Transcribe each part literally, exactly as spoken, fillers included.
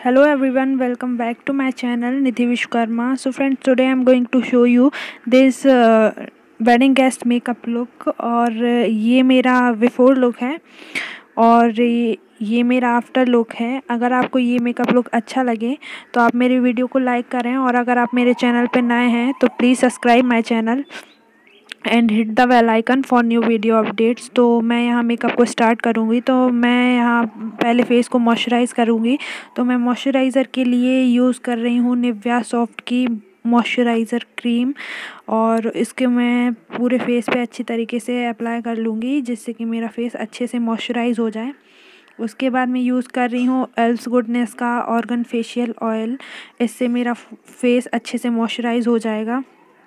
Hello everyone, welcome back to my channel nidhivishwakarma. So friends, today I'm going to show you this uh, wedding guest makeup look और ये मेरा before look है और ये ये मेरा आफ्टर लुक है। अगर आपको ये मेकअप लुक अच्छा लगे तो आप मेरी वीडियो को लाइक करें और अगर आप मेरे चैनल पे नए हैं तो please subscribe my channel and hit the bell icon for new video updates. तो मैं यहाँ मेकअप को स्टार्ट करूँगी। तो मैं यहाँ पहले फेस को मॉइस्चराइज़ करूँगी। तो मैं मॉइस्चराइज़र के लिए यूज़ कर रही हूँ निविया सॉफ्ट की मॉइस्चराइज़र क्रीम और इसके मैं पूरे फेस पे अच्छी तरीके से अप्लाई कर लूँगी जिससे कि मेरा फेस अच्छे से मॉइस्चराइज़ हो जाए। उसके बाद मैं यूज़ कर रही हूँ एल्स गुडनेस का ऑर्गन फेशियल ऑयल। इससे मेरा फेस अच्छे से मॉइस्चराइज़ हो जाएगा।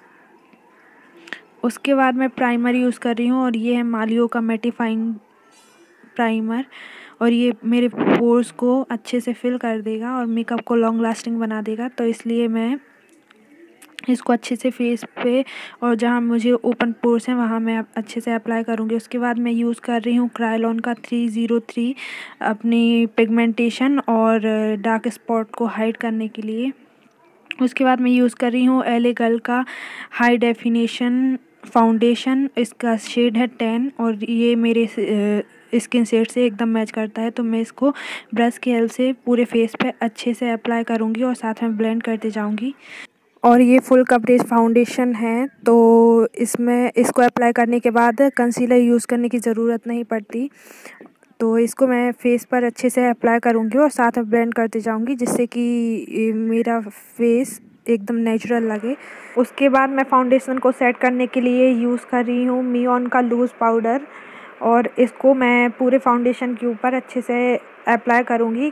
उसके बाद मैं प्राइमर यूज़ कर रही हूँ और ये है मालियो का मैटिफाइंग प्राइमर और ये मेरे पोर्स को अच्छे से फिल कर देगा और मेकअप को लॉन्ग लास्टिंग बना देगा। तो इसलिए मैं इसको अच्छे से फेस पे और जहाँ मुझे ओपन पोर्स हैं वहाँ मैं अच्छे से अप्लाई करूँगी। उसके बाद मैं यूज़ कर रही हूँ क्रायोलॉन का थ्री ज़ीरो थ्री अपनी पिगमेंटेशन और डार्क स्पॉट को हाइड करने के लिए। उसके बाद मैं यूज़ कर रही हूँ एल ए गर्ल का हाई डेफिनेशन फाउंडेशन। इसका शेड है टेन और ये मेरे स्किन शेड से एकदम मैच करता है। तो मैं इसको ब्रश की हेल्प से पूरे फेस पे अच्छे से अप्लाई करूँगी और साथ में ब्लेंड करते जाऊँगी। और ये फुल कवरेज फाउंडेशन है तो इसमें इसको अप्लाई करने के बाद कंसीलर यूज़ करने की ज़रूरत नहीं पड़ती। तो इसको मैं फेस पर अच्छे से अप्लाई करूँगी और साथ में ब्लेंड करते जाऊँगी जिससे कि मेरा फेस एकदम नेचुरल लगे। उसके बाद मैं फाउंडेशन को सेट करने के लिए यूज़ कर रही हूँ मियोन का लूज़ पाउडर और इसको मैं पूरे फाउंडेशन के ऊपर अच्छे से अप्लाई करूँगी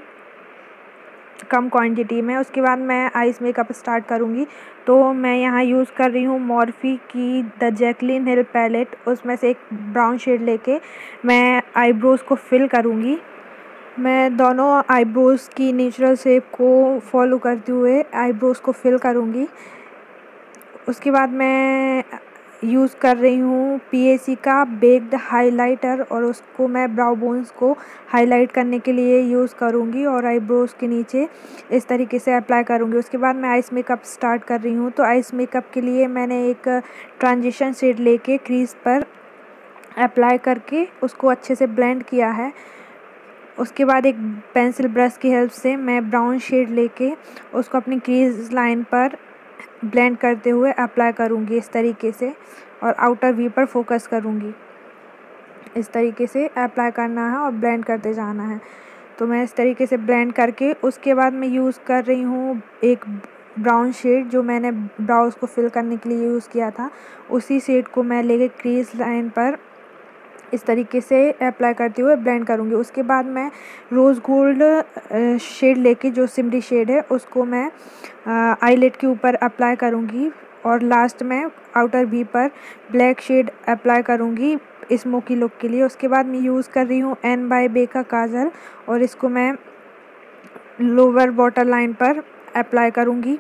कम क्वांटिटी में। उसके बाद मैं आइस मेकअप स्टार्ट करूँगी। तो मैं यहाँ यूज़ कर रही हूँ मॉर्फी की द जैकलिन हिल पैलेट। उसमें से एक ब्राउन शेड लेके मैं आईब्रोज़ को फिल करूँगी। मैं दोनों आईब्रोज़ की नेचुरल शेप को फॉलो करते हुए आईब्रोज़ को फिल करूँगी। उसके बाद मैं यूज़ कर रही हूँ पी ए सी का बेक्ड हाइलाइटर और उसको मैं ब्राउ बोन्स को हाईलाइट करने के लिए यूज़ करूँगी और आईब्रोज़ के नीचे इस तरीके से अप्लाई करूँगी। उसके बाद मैं आइस मेकअप स्टार्ट कर रही हूँ। तो आइस मेकअप के लिए मैंने एक ट्रांजिशन शेड लेके क्रीज पर अप्लाई करके उसको अच्छे से ब्लेंड किया है। उसके बाद एक पेंसिल ब्रश की हेल्प से मैं ब्राउन शेड लेके उसको अपनी क्रीज लाइन पर ब्लेंड करते हुए अप्लाई करूँगी इस तरीके से और आउटर वी पर फोकस करूँगी। इस तरीके से अप्लाई करना है और ब्लेंड करते जाना है। तो मैं इस तरीके से ब्लेंड करके उसके बाद मैं यूज़ कर रही हूँ एक ब्राउन शेड जो मैंने ब्राउज को फिल करने के लिए यूज़ किया था। उसी शेड को मैं लेके क्रीज लाइन पर इस तरीके से अप्लाई करते हुए ब्लेंड करूँगी। उसके बाद मैं रोज़ गोल्ड शेड लेके जो सिमरी शेड है उसको मैं आईलेट के ऊपर अप्लाई करूँगी और लास्ट में आउटर वी पर ब्लैक शेड अप्लाई करूँगी स्मोकी लुक के लिए। उसके बाद मैं यूज़ कर रही हूँ एन बाय बे का काजल और इसको मैं लोअर वाटर लाइन पर अप्लाई करूँगी।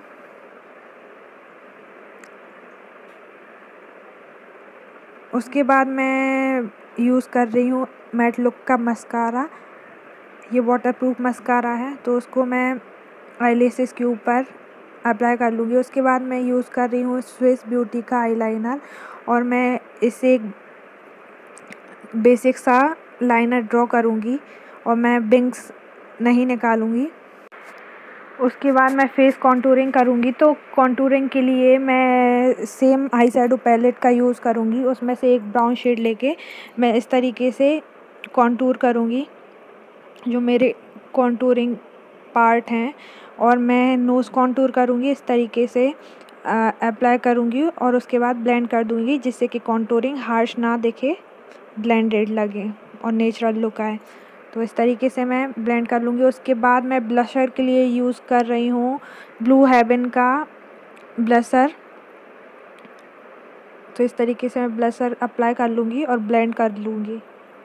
उसके बाद मैं यूज़ कर रही हूँ मैट लुक का मस्कारा। ये वाटरप्रूफ मस्कारा है तो उसको मैं आईलैशेस के ऊपर अप्लाई कर लूँगी। उसके बाद मैं यूज़ कर रही हूँ स्विस ब्यूटी का आईलाइनर और मैं इसे एक बेसिक सा लाइनर ड्रॉ करूँगी और मैं विंग्स नहीं निकालूँगी। उसके बाद मैं फेस कॉन्टूरिंग करूँगी। तो कॉन्टूरिंग के लिए मैं सेम आई शैडो पैलेट का यूज़ करूँगी। उसमें से एक ब्राउन शेड लेके मैं इस तरीके से कॉन्टूर करूँगी जो मेरे कॉन्टूरिंग पार्ट हैं और मैं नोज़ कॉन्टूर करूँगी इस तरीके से अप्लाई करूँगी और उसके बाद ब्लेंड कर दूँगी जिससे कि कॉन्टूरिंग हार्श ना दिखे, ब्लेंडेड लगे और नेचुरल लुक आए। तो इस तरीके से मैं ब्लेंड कर लूँगी। उसके बाद मैं ब्लशर के लिए यूज़ कर रही हूँ ब्लू हेवन का ब्लशर। तो इस तरीके से मैं ब्लशर अप्लाई कर लूँगी और ब्लेंड कर लूँगी।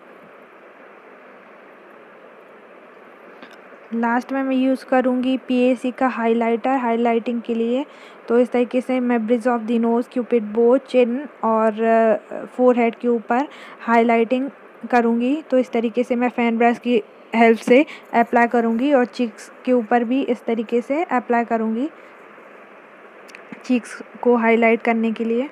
लास्ट में मैं यूज़ करूँगी पी ए सी का हाइलाइटर हाइलाइटिंग के लिए। तो इस तरीके से मैं bridge of the nose, cupid bow, chin और फोरहेड के ऊपर हाइलाइटिंग करूँगी। तो इस तरीके से मैं फ़ैन ब्रश की हेल्प से अप्लाई करूँगी और चीक्स के ऊपर भी इस तरीके से अप्लाई करूँगी, चीक्स को हाईलाइट करने के लिए।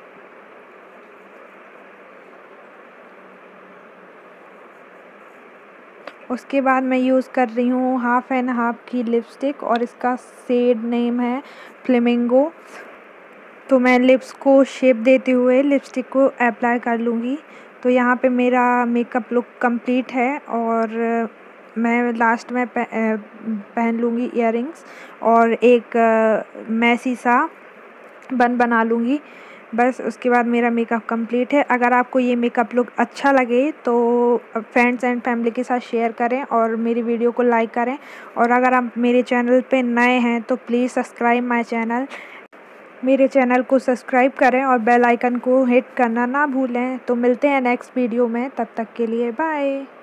उसके बाद मैं यूज़ कर रही हूँ हाफ़ एंड हाफ़ की लिपस्टिक और इसका शेड नेम है फ्लेमिंगो। तो मैं लिप्स को शेप देते हुए लिपस्टिक को अप्लाई कर लूँगी। तो यहाँ पे मेरा मेकअप लुक कंप्लीट है और मैं लास्ट में पहन लूँगी इयररिंग्स और एक मैसी सा बन बना लूँगी। बस उसके बाद मेरा मेकअप कंप्लीट है। अगर आपको ये मेकअप लुक अच्छा लगे तो फ्रेंड्स एंड फैमिली के साथ शेयर करें और मेरी वीडियो को लाइक करें। और अगर आप मेरे चैनल पे नए हैं तो प्लीज़ सब्सक्राइब माय चैनल, मेरे चैनल को सब्सक्राइब करें और बेल आइकन को हिट करना ना भूलें। तो मिलते हैं नेक्स्ट वीडियो में, तब तक के लिए बाय।